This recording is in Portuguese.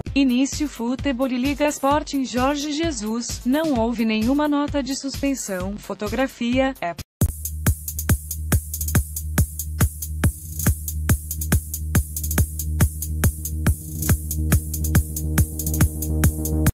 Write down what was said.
Início Futebol Liga Sporting Jorge Jesus, não houve nenhuma nota de suspensão. Fotografia,